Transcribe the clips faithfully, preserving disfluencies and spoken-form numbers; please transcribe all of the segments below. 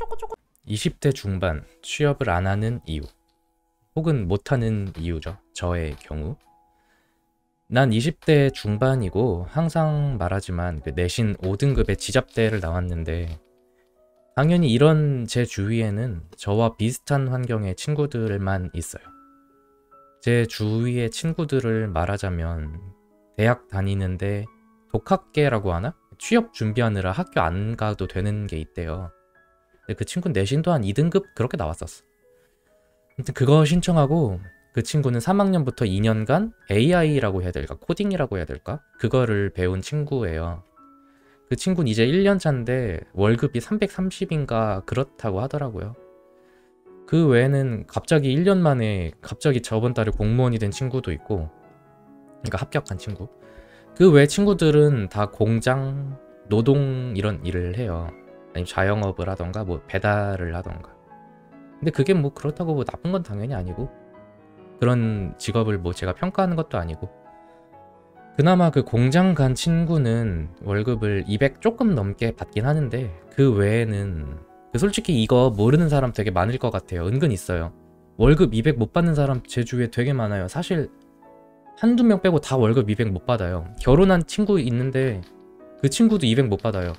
이십 대 중반 취업을 안 하는 이유 혹은 못하는 이유죠. 저의 경우 난 이십 대 중반이고 항상 말하지만 그 내신 오 등급의 지잡대를 나왔는데 당연히 이런 제 주위에는 저와 비슷한 환경의 친구들만 있어요. 제 주위의 친구들을 말하자면 대학 다니는데 독학계라고 하나? 취업 준비하느라 학교 안 가도 되는 게 있대요. 근데 그 친구는 내신도 한 이 등급 그렇게 나왔었어. 아무튼 그거 신청하고 그 친구는 삼 학년부터 이 년간 에이아이라고 해야 될까? 코딩이라고 해야 될까? 그거를 배운 친구예요. 그 친구는 이제 일 년 차인데 월급이 삼백삼십인가 그렇다고 하더라고요. 그 외에는 갑자기 일 년 만에 갑자기 저번 달에 공무원이 된 친구도 있고, 그러니까 합격한 친구. 그 외 친구들은 다 공장, 노동 이런 일을 해요. 아니면 자영업을 하던가 뭐 배달을 하던가. 근데 그게 뭐 그렇다고 뭐 나쁜 건 당연히 아니고 그런 직업을 뭐 제가 평가하는 것도 아니고. 그나마 그 공장 간 친구는 월급을 이백 조금 넘게 받긴 하는데 그 외에는 솔직히 이거 모르는 사람 되게 많을 것 같아요. 은근 있어요. 월급 이백 못 받는 사람 제 주위에 되게 많아요. 사실 한두 명 빼고 다 월급 이백 못 받아요. 결혼한 친구 있는데 그 친구도 이백 못 받아요.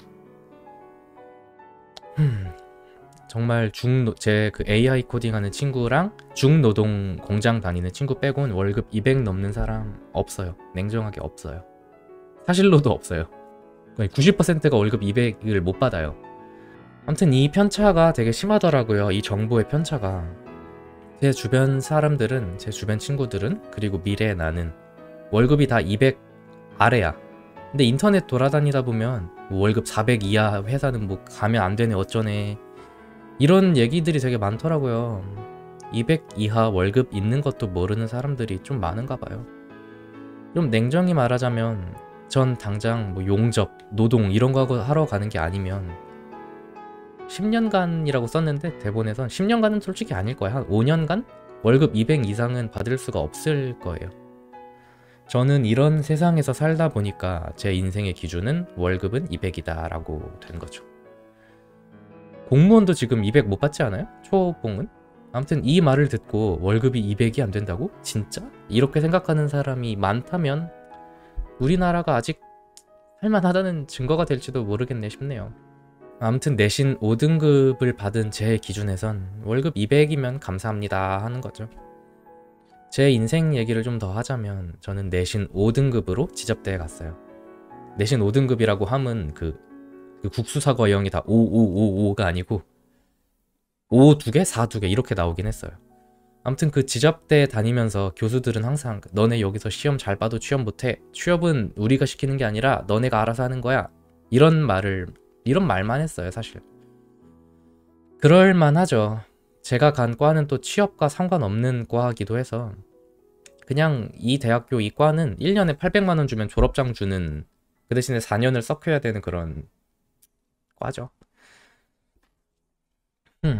음, 정말 중 제 그 에이아이 코딩하는 친구랑 중노동 공장 다니는 친구 빼고는 월급 이백 넘는 사람 없어요. 냉정하게 없어요. 사실로도 없어요. 거의 구십 퍼센트가 월급 이백을 못 받아요. 아무튼 이 편차가 되게 심하더라고요. 이 정보의 편차가. 제 주변 사람들은, 제 주변 친구들은, 그리고 미래의 나는 월급이 다 이백 아래야. 근데 인터넷 돌아다니다 보면 뭐 월급 사백 이하 회사는 뭐 가면 안 되네 어쩌네 이런 얘기들이 되게 많더라고요. 이백 이하 월급 있는 것도 모르는 사람들이 좀 많은가 봐요. 좀 냉정히 말하자면 전 당장 뭐 용접, 노동 이런 거 하러 가는 게 아니면 십 년간이라고 썼는데 대본에선 십 년간은 솔직히 아닐 거야. 한 오 년간 월급 이백 이상은 받을 수가 없을 거예요. 저는 이런 세상에서 살다 보니까 제 인생의 기준은 월급은 이백이다 라고 된 거죠. 공무원도 지금 이백 못 받지 않아요? 초봉은? 아무튼 이 말을 듣고 월급이 이백이 안 된다고? 진짜? 이렇게 생각하는 사람이 많다면 우리나라가 아직 할만하다는 증거가 될지도 모르겠네 싶네요. 아무튼 내신 오 등급을 받은 제 기준에선 월급 이백이면 감사합니다 하는 거죠. 제 인생 얘기를 좀 더 하자면 저는 내신 오 등급으로 지잡대에 갔어요. 내신 오 등급이라고 하면 그, 그 국수사과형이 다 오오오오가 아니고 오 두 개, 사 두 개 이렇게 나오긴 했어요. 아무튼 그 지잡대 다니면서 교수들은 항상 너네 여기서 시험 잘 봐도 취업 못해. 취업은 우리가 시키는 게 아니라 너네가 알아서 하는 거야. 이런 말을 이런 말만 했어요 사실. 그럴만하죠. 제가 간 과는 또 취업과 상관없는 과이기도 해서 그냥 이 대학교 이 과는 일 년에 팔백만 원 주면 졸업장 주는, 그 대신에 사 년을 썩혀야 되는 그런 과죠. 음.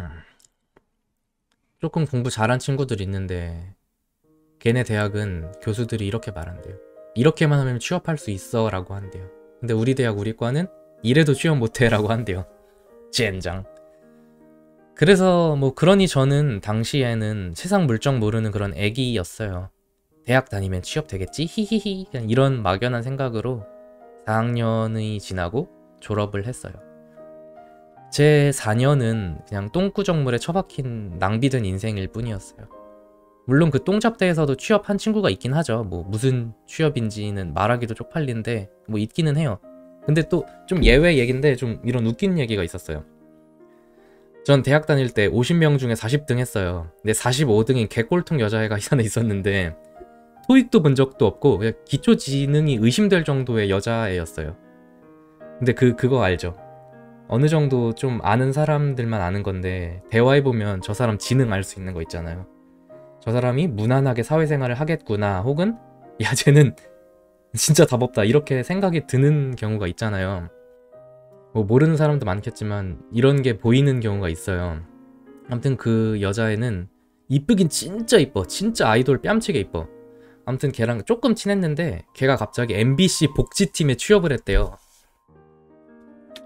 조금 공부 잘한 친구들이 있는데 걔네 대학은 교수들이 이렇게 말한대요. 이렇게만 하면 취업할 수 있어 라고 한대요. 근데 우리 대학 우리 과는 이래도 취업 못해 라고 한대요. 젠장. 그래서 뭐 그러니 저는 당시에는 세상 물정 모르는 그런 애기였어요. 대학 다니면 취업 되겠지? 히히히. 그냥 이런 막연한 생각으로 사 학년이 지나고 졸업을 했어요. 제 사 년은 그냥 똥구정물에 처박힌 낭비된 인생일 뿐이었어요. 물론 그 똥잡대에서도 취업한 친구가 있긴 하죠. 뭐 무슨 취업인지는 말하기도 쪽팔린데 뭐 있기는 해요. 근데 또 좀 예외 얘긴데 좀 이런 웃긴 얘기가 있었어요. 전 대학 다닐 때 오십 명 중에 사십 등 했어요. 근데 사십오 등인 개꼴통 여자애가 하나 있었는데 토익도 본 적도 없고 그냥 기초지능이 의심될 정도의 여자애였어요. 근데 그, 그거 알죠? 어느 정도 좀 아는 사람들만 아는 건데 대화해보면 저 사람 지능 알 수 있는 거 있잖아요. 저 사람이 무난하게 사회생활을 하겠구나, 혹은 야 쟤는 진짜 답 없다 이렇게 생각이 드는 경우가 있잖아요. 뭐 모르는 사람도 많겠지만 이런 게 보이는 경우가 있어요. 아무튼 그 여자애는 이쁘긴 진짜 이뻐. 진짜 아이돌 뺨치게 이뻐. 아무튼 걔랑 조금 친했는데 걔가 갑자기 엠비씨 복지팀에 취업을 했대요.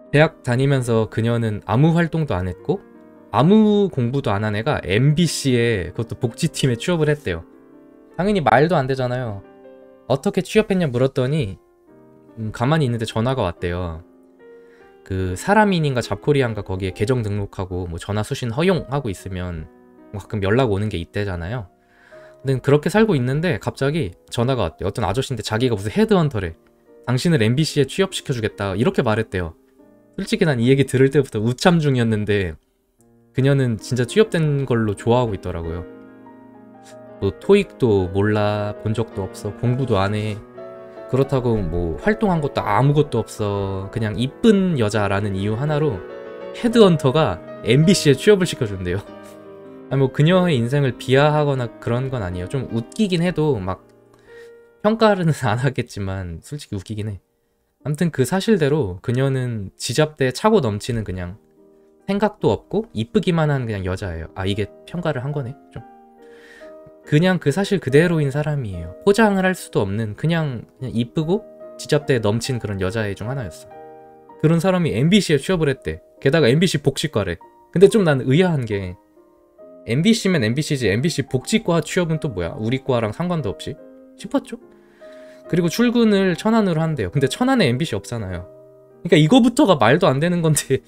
대학 다니면서 그녀는 아무 활동도 안 했고 아무 공부도 안 한 애가 엠비씨에 그것도 복지팀에 취업을 했대요. 당연히 말도 안 되잖아요. 어떻게 취업했냐 물었더니 음, 가만히 있는데 전화가 왔대요. 그 사람인인가 잡코리안가 거기에 계정 등록하고 뭐 전화 수신 허용하고 있으면 뭐 가끔 연락 오는 게 있대잖아요. 근데 그렇게 살고 있는데 갑자기 전화가 왔대요. 어떤 아저씨인데 자기가 무슨 헤드헌터래. 당신을 엠비씨에 취업시켜주겠다 이렇게 말했대요. 솔직히 난 이 얘기 들을 때부터 우참 중이었는데 그녀는 진짜 취업된 걸로 좋아하고 있더라고요. 뭐 토익도 몰라, 본 적도 없어, 공부도 안 해. 그렇다고 뭐 활동한 것도 아무것도 없어. 그냥 이쁜 여자라는 이유 하나로 헤드헌터가 엠비씨에 취업을 시켜준대요. 아니 뭐 그녀의 인생을 비하하거나 그런 건 아니에요. 좀 웃기긴 해도 막 평가는 안 하겠지만 솔직히 웃기긴 해. 아무튼 그 사실대로 그녀는 지잡대에 차고 넘치는 그냥 생각도 없고 이쁘기만 한 그냥 여자예요. 아 이게 평가를 한 거네 좀. 그냥 그 사실 그대로인 사람이에요. 포장을 할 수도 없는 그냥, 그냥 이쁘고 지잡대에 넘친 그런 여자애 중 하나였어. 그런 사람이 엠비씨에 취업을 했대. 게다가 엠비씨 복지과래. 근데 좀 난 의아한 게 엠비씨면 엠비씨지 엠비씨 복지과 취업은 또 뭐야? 우리 과랑 상관도 없이 싶었죠? 그리고 출근을 천안으로 한대요. 근데 천안에 엠비씨 없잖아요. 그러니까 이거부터가 말도 안 되는 건데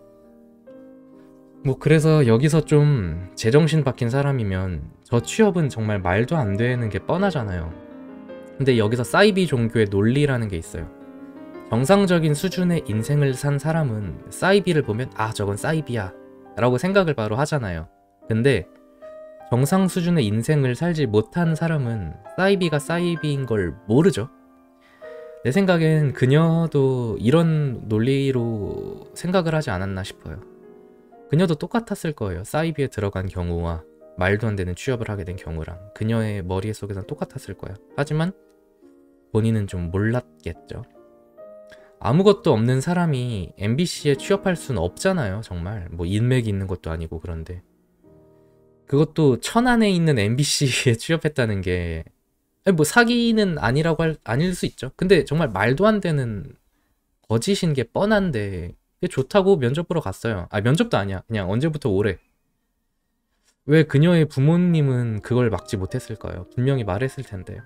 뭐 그래서 여기서 좀 제정신 박힌 사람이면 저 취업은 정말 말도 안 되는 게 뻔하잖아요. 근데 여기서 사이비 종교의 논리라는 게 있어요. 정상적인 수준의 인생을 산 사람은 사이비를 보면 아 저건 사이비야 라고 생각을 바로 하잖아요. 근데 정상 수준의 인생을 살지 못한 사람은 사이비가 사이비인 걸 모르죠. 내 생각엔 그녀도 이런 논리로 생각을 하지 않았나 싶어요. 그녀도 똑같았을 거예요. 사이비에 들어간 경우와 말도 안 되는 취업을 하게 된 경우랑 그녀의 머리 속에선 똑같았을 거예요. 하지만 본인은 좀 몰랐겠죠. 아무것도 없는 사람이 엠비씨에 취업할 수는 없잖아요. 정말 뭐 인맥이 있는 것도 아니고. 그런데 그것도 천안에 있는 엠비씨에 취업했다는 게 뭐 사기는 아니라고 할, 아닐 수 있죠. 근데 정말 말도 안 되는 거짓인 게 뻔한데 좋다고 면접 보러 갔어요. 아 면접도 아니야. 그냥 언제부터 오래. 왜 그녀의 부모님은 그걸 막지 못했을까요? 분명히 말했을 텐데.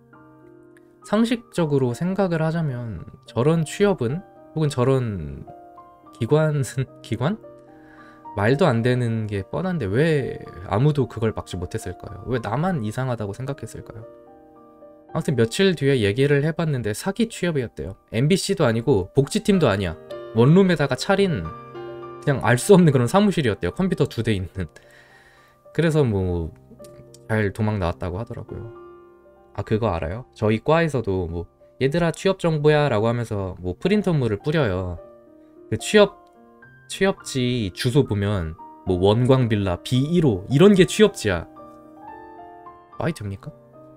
상식적으로 생각을 하자면 저런 취업은 혹은 저런 기관은 기관? 말도 안 되는 게 뻔한데 왜 아무도 그걸 막지 못했을까요? 왜 나만 이상하다고 생각했을까요? 아무튼 며칠 뒤에 얘기를 해봤는데 사기 취업이었대요. 엠비씨도 아니고 복지팀도 아니야. 원룸에다가 차린 그냥 알 수 없는 그런 사무실이었대요. 컴퓨터 두 대 있는. 그래서 뭐 잘 도망 나왔다고 하더라고요. 아 그거 알아요? 저희 과에서도 뭐 얘들아 취업 정보야 라고 하면서 뭐 프린터물을 뿌려요. 그 취업 취업지 주소 보면 뭐 원광빌라 비 일 호 이런 게 취업지야. 말이 됩니까?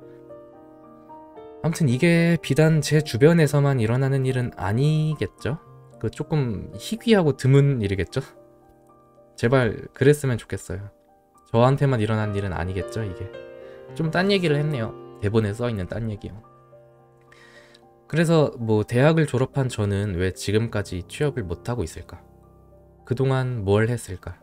아무튼 이게 비단 제 주변에서만 일어나는 일은 아니겠죠? 그 조금 희귀하고 드문 일이겠죠? 제발 그랬으면 좋겠어요. 저한테만 일어난 일은 아니겠죠 이게. 좀 딴 얘기를 했네요. 대본에 써있는 딴 얘기요. 그래서 뭐 대학을 졸업한 저는 왜 지금까지 취업을 못하고 있을까? 그동안 뭘 했을까?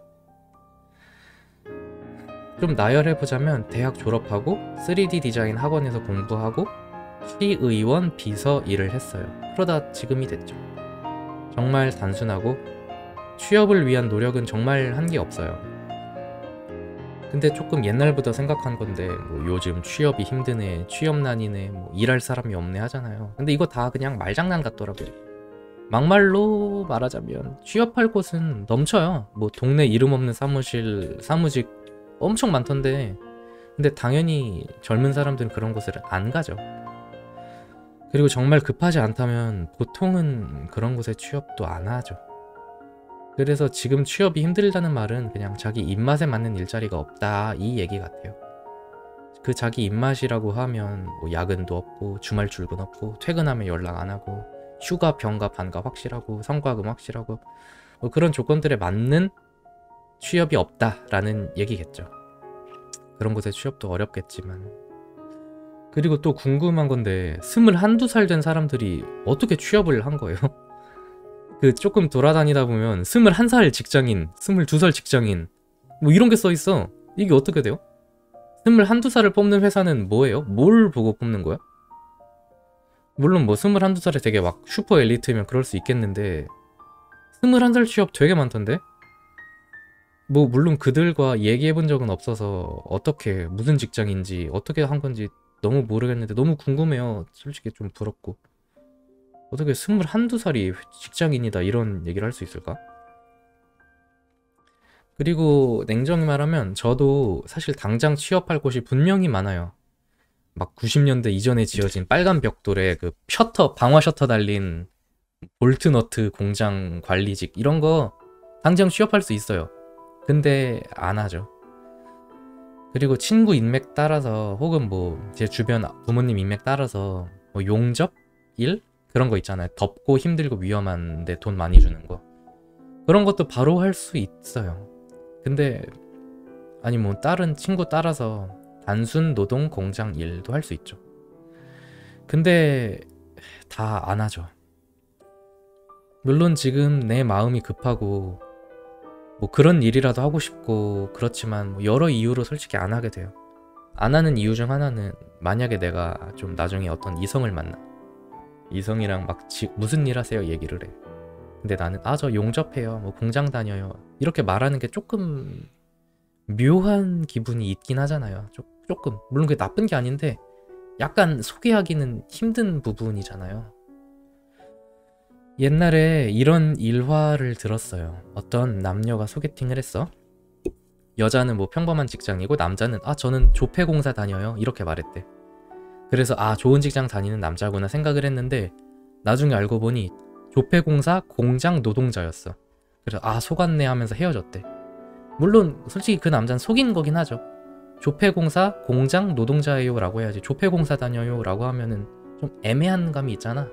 좀 나열해보자면 대학 졸업하고 쓰리디 디자인 학원에서 공부하고 시의원 비서 일을 했어요. 그러다 지금이 됐죠. 정말 단순하고 취업을 위한 노력은 정말 한 게 없어요. 근데 조금 옛날부터 생각한 건데 뭐 요즘 취업이 힘드네, 취업난이네, 뭐 일할 사람이 없네 하잖아요. 근데 이거 다 그냥 말장난 같더라고요. 막말로 말하자면 취업할 곳은 넘쳐요. 뭐 동네 이름 없는 사무실, 사무직 엄청 많던데 근데 당연히 젊은 사람들은 그런 곳을 안 가죠. 그리고 정말 급하지 않다면 보통은 그런 곳에 취업도 안 하죠. 그래서 지금 취업이 힘들다는 말은 그냥 자기 입맛에 맞는 일자리가 없다 이 얘기 같아요. 그 자기 입맛이라고 하면 뭐 야근도 없고 주말 출근 없고 퇴근하면 연락 안 하고 휴가 병가 반가 확실하고 성과금 확실하고 뭐 그런 조건들에 맞는 취업이 없다라는 얘기겠죠. 그런 곳에 취업도 어렵겠지만. 그리고 또 궁금한 건데 스물한두 살 된 사람들이 어떻게 취업을 한 거예요? 그 조금 돌아다니다 보면 스물한 살 직장인, 스물두 살 직장인 뭐 이런 게 써있어. 이게 어떻게 돼요? 스물한두 살을 뽑는 회사는 뭐예요? 뭘 보고 뽑는 거야? 물론 뭐 스물한두 살에 되게 막 슈퍼 엘리트면 그럴 수 있겠는데 스물한 살 취업 되게 많던데? 뭐 물론 그들과 얘기해본 적은 없어서 어떻게 무슨 직장인지 어떻게 한 건지 너무 모르겠는데 너무 궁금해요. 솔직히 좀 부럽고. 어떻게 스물한두 살이 직장인이다 이런 얘기를 할 수 있을까? 그리고 냉정히 말하면 저도 사실 당장 취업할 곳이 분명히 많아요. 막 구십 년대 이전에 지어진 빨간 벽돌에 그 셔터, 방화 셔터 달린 볼트너트 공장 관리직 이런 거 당장 취업할 수 있어요. 근데 안 하죠. 그리고 친구 인맥 따라서 혹은 뭐 제 주변 부모님 인맥 따라서 뭐 용접? 일? 그런 거 있잖아요. 덥고 힘들고 위험한데 돈 많이 주는 거. 그런 것도 바로 할 수 있어요. 근데 아니 뭐 다른 친구 따라서 단순 노동 공장 일도 할 수 있죠. 근데 다 안 하죠. 물론 지금 내 마음이 급하고 뭐 그런 일이라도 하고 싶고 그렇지만 뭐 여러 이유로 솔직히 안 하게 돼요. 안 하는 이유 중 하나는 만약에 내가 좀 나중에 어떤 이성을 만나 이성이랑 막 지, 무슨 일 하세요 얘기를 해. 근데 나는 아 저 용접해요 뭐 공장 다녀요 이렇게 말하는 게 조금 묘한 기분이 있긴 하잖아요. 조, 조금 물론 그게 나쁜 게 아닌데 약간 소개하기는 힘든 부분이잖아요. 옛날에 이런 일화를 들었어요. 어떤 남녀가 소개팅을 했어. 여자는 뭐 평범한 직장이고 남자는 아 저는 조폐공사 다녀요 이렇게 말했대. 그래서 아 좋은 직장 다니는 남자구나 생각을 했는데 나중에 알고 보니 조폐공사 공장 노동자였어. 그래서 아 속았네 하면서 헤어졌대. 물론 솔직히 그 남자는 속인 거긴 하죠. 조폐공사 공장 노동자예요 라고 해야지 조폐공사 다녀요 라고 하면은 좀 애매한 감이 있잖아.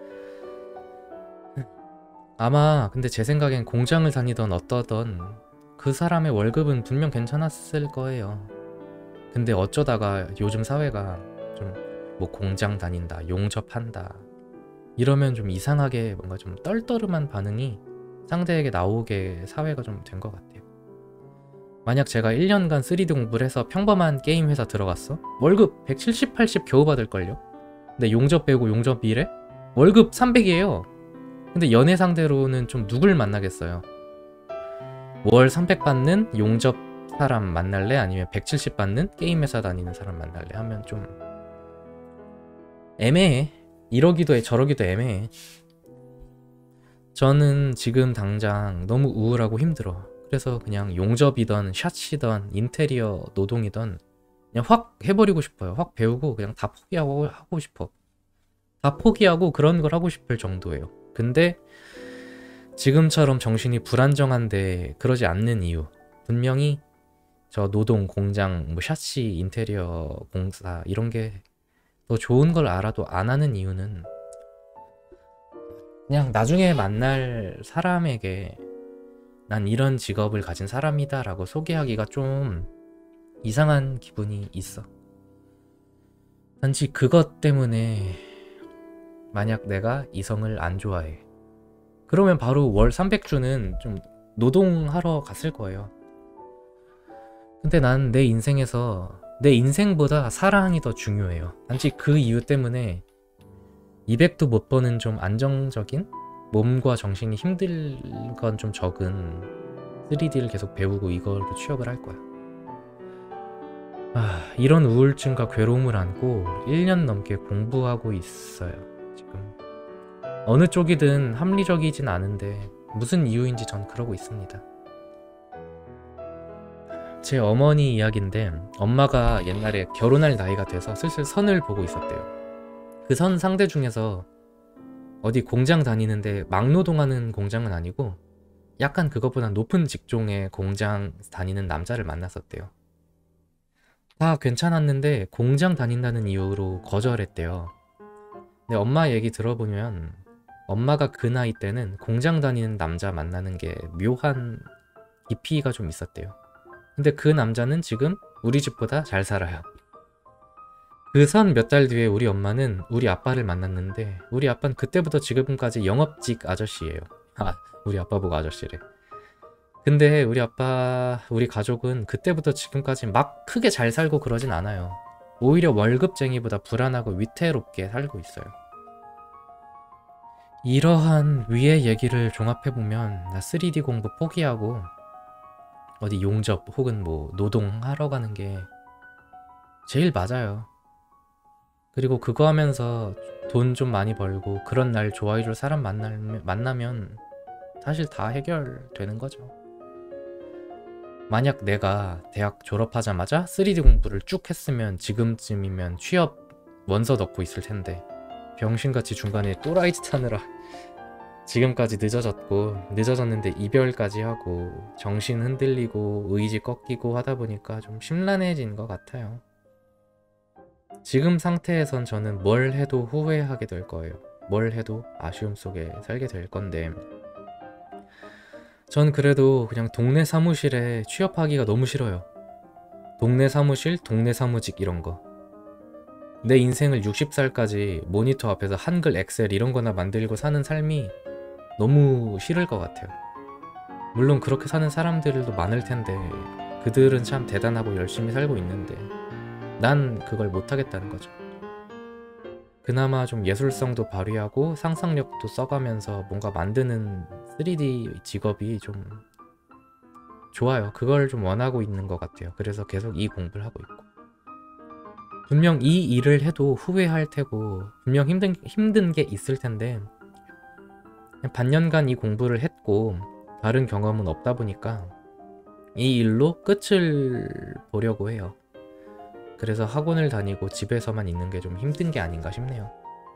아마 근데 제 생각엔 공장을 다니던 어떠던 그 사람의 월급은 분명 괜찮았을 거예요. 근데 어쩌다가 요즘 사회가 좀 뭐 공장 다닌다, 용접한다 이러면 좀 이상하게 뭔가 좀 떨떠름한 반응이 상대에게 나오게 사회가 좀 된 것 같아요. 만약 제가 일 년간 쓰리디 공부를 해서 평범한 게임 회사 들어갔어? 월급 백칠십, 팔십 겨우 받을걸요? 근데 용접 빼고 용접 일해? 월급 삼백이에요. 근데 연애 상대로는 좀 누굴 만나겠어요? 월 삼백 받는 용접 사람 만날래? 아니면 백칠십 받는 게임 회사 다니는 사람 만날래? 하면 좀 애매해. 이러기도 해 저러기도 애매해. 저는 지금 당장 너무 우울하고 힘들어. 그래서 그냥 용접이던 샷이던 인테리어 노동이던 그냥 확 해버리고 싶어요. 확 배우고 그냥 다 포기하고 하고 싶어. 다 포기하고 그런 걸 하고 싶을 정도예요. 근데 지금처럼 정신이 불안정한데 그러지 않는 이유 분명히 저 노동, 공장, 뭐 샷시, 인테리어 공사 이런 게 더 좋은 걸 알아도 안 하는 이유는 그냥 나중에 만날 사람에게 난 이런 직업을 가진 사람이다 라고 소개하기가 좀 이상한 기분이 있어. 단지 그것 때문에 만약 내가 이성을 안 좋아해 그러면 바로 월 삼백 주는 좀 노동하러 갔을 거예요. 근데 난 내 인생에서 내 인생보다 사랑이 더 중요해요. 단지 그 이유 때문에 이백도 못 버는 좀 안정적인 몸과 정신이 힘들 건 좀 적은 쓰리디를 계속 배우고 이걸로 취업을 할 거야. 아, 이런 우울증과 괴로움을 안고 일 년 넘게 공부하고 있어요. 지금 어느 쪽이든 합리적이진 않은데 무슨 이유인지 전 그러고 있습니다. 제 어머니 이야기인데 엄마가 옛날에 결혼할 나이가 돼서 슬슬 선을 보고 있었대요. 그 선 상대 중에서 어디 공장 다니는데 막노동하는 공장은 아니고 약간 그것보다 높은 직종의 공장 다니는 남자를 만났었대요. 다 괜찮았는데 공장 다닌다는 이유로 거절했대요. 근데 엄마 얘기 들어보면 엄마가 그 나이 때는 공장 다니는 남자 만나는 게 묘한 깊이가 좀 있었대요. 근데 그 남자는 지금 우리 집보다 잘 살아요. 그 선 몇 달 뒤에 우리 엄마는 우리 아빠를 만났는데 우리 아빠는 그때부터 지금까지 영업직 아저씨예요. 아, 우리 아빠 보고 아저씨래. 근데 우리 아빠, 우리 가족은 그때부터 지금까지 막 크게 잘 살고 그러진 않아요. 오히려 월급쟁이보다 불안하고 위태롭게 살고 있어요. 이러한 위의 얘기를 종합해보면 나 쓰리디 공부 포기하고 어디 용접 혹은 뭐 노동하러 가는 게 제일 맞아요. 그리고 그거 하면서 돈 좀 많이 벌고 그런 날 좋아해줄 사람 만나면, 만나면 사실 다 해결되는 거죠. 만약 내가 대학 졸업하자마자 쓰리디 공부를 쭉 했으면 지금쯤이면 취업 원서 넣고 있을 텐데 병신같이 중간에 또라이 짓 하느라 지금까지 늦어졌고, 늦어졌는데 이별까지 하고 정신 흔들리고 의지 꺾이고 하다 보니까 좀 심란해진 것 같아요. 지금 상태에선 저는 뭘 해도 후회하게 될 거예요. 뭘 해도 아쉬움 속에 살게 될 건데, 전 그래도 그냥 동네 사무실에 취업하기가 너무 싫어요. 동네 사무실, 동네 사무직 이런 거. 내 인생을 육십 살까지 모니터 앞에서 한글, 엑셀 이런 거나 만들고 사는 삶이 너무 싫을 것 같아요. 물론 그렇게 사는 사람들도 많을 텐데 그들은 참 대단하고 열심히 살고 있는데 난 그걸 못하겠다는 거죠. 그나마 좀 예술성도 발휘하고 상상력도 써가면서 뭔가 만드는 쓰리디 직업이 좀 좋아요. 그걸 좀 원하고 있는 것 같아요. 그래서 계속 이 공부를 하고 있고, 분명 이 일을 해도 후회할 테고 분명 힘든, 힘든 게 있을 텐데 반년간 이 공부를 했고 다른 경험은 없다 보니까 이 일로 끝을 보려고 해요. 그래서 학원을 다니고 집에서만 있는 게 좀 힘든 게 아닌가 싶네요.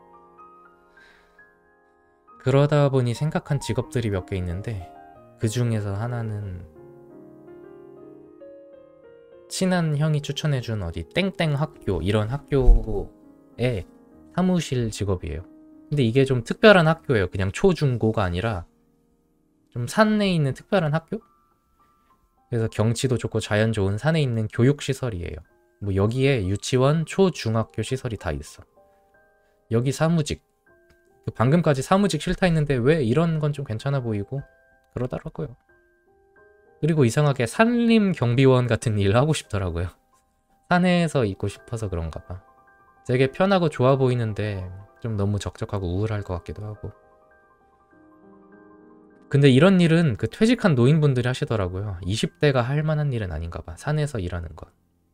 그러다 보니 생각한 직업들이 몇 개 있는데 그 중에서 하나는 친한 형이 추천해준 어디 땡땡 학교 이런 학교의 사무실 직업이에요. 근데 이게 좀 특별한 학교예요. 그냥 초중고가 아니라 좀 산에 있는 특별한 학교? 그래서 경치도 좋고 자연 좋은 산에 있는 교육시설이에요. 뭐 여기에 유치원, 초, 중학교 시설이 다 있어. 여기 사무직. 방금까지 사무직 싫다 했는데 왜 이런 건 좀 괜찮아 보이고 그러더라고요. 그리고 이상하게 산림 경비원 같은 일 하고 싶더라고요. 산에서 있고 싶어서 그런가 봐. 되게 편하고 좋아 보이는데 좀 너무 적적하고 우울할 것 같기도 하고. 근데 이런 일은 그 퇴직한 노인분들이 하시더라고요. 이십 대가 할 만한 일은 아닌가 봐. 산에서 일하는 건.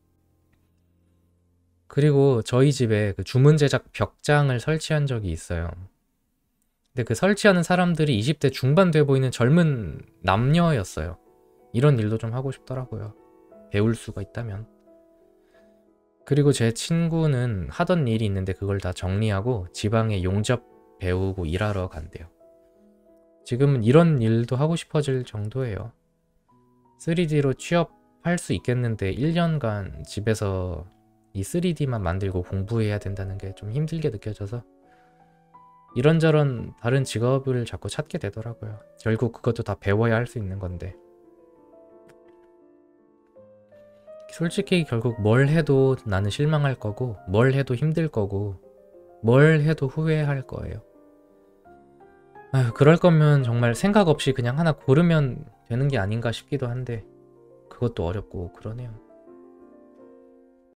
그리고 저희 집에 그 주문 제작 벽장을 설치한 적이 있어요. 근데 그 설치하는 사람들이 이십 대 중반 돼 보이는 젊은 남녀였어요. 이런 일도 좀 하고 싶더라고요. 배울 수가 있다면. 그리고 제 친구는 하던 일이 있는데 그걸 다 정리하고 지방에 용접 배우고 일하러 간대요. 지금은 이런 일도 하고 싶어질 정도예요. 쓰리디로 취업할 수 있겠는데 일 년간 집에서 이 쓰리디만 만들고 공부해야 된다는 게 좀 힘들게 느껴져서 이런저런 다른 직업을 자꾸 찾게 되더라고요. 결국 그것도 다 배워야 할 수 있는 건데. 솔직히 결국 뭘 해도 나는 실망할 거고 뭘 해도 힘들 거고 뭘 해도 후회할 거예요. 아휴, 그럴 거면 정말 생각 없이 그냥 하나 고르면 되는 게 아닌가 싶기도 한데 그것도 어렵고 그러네요.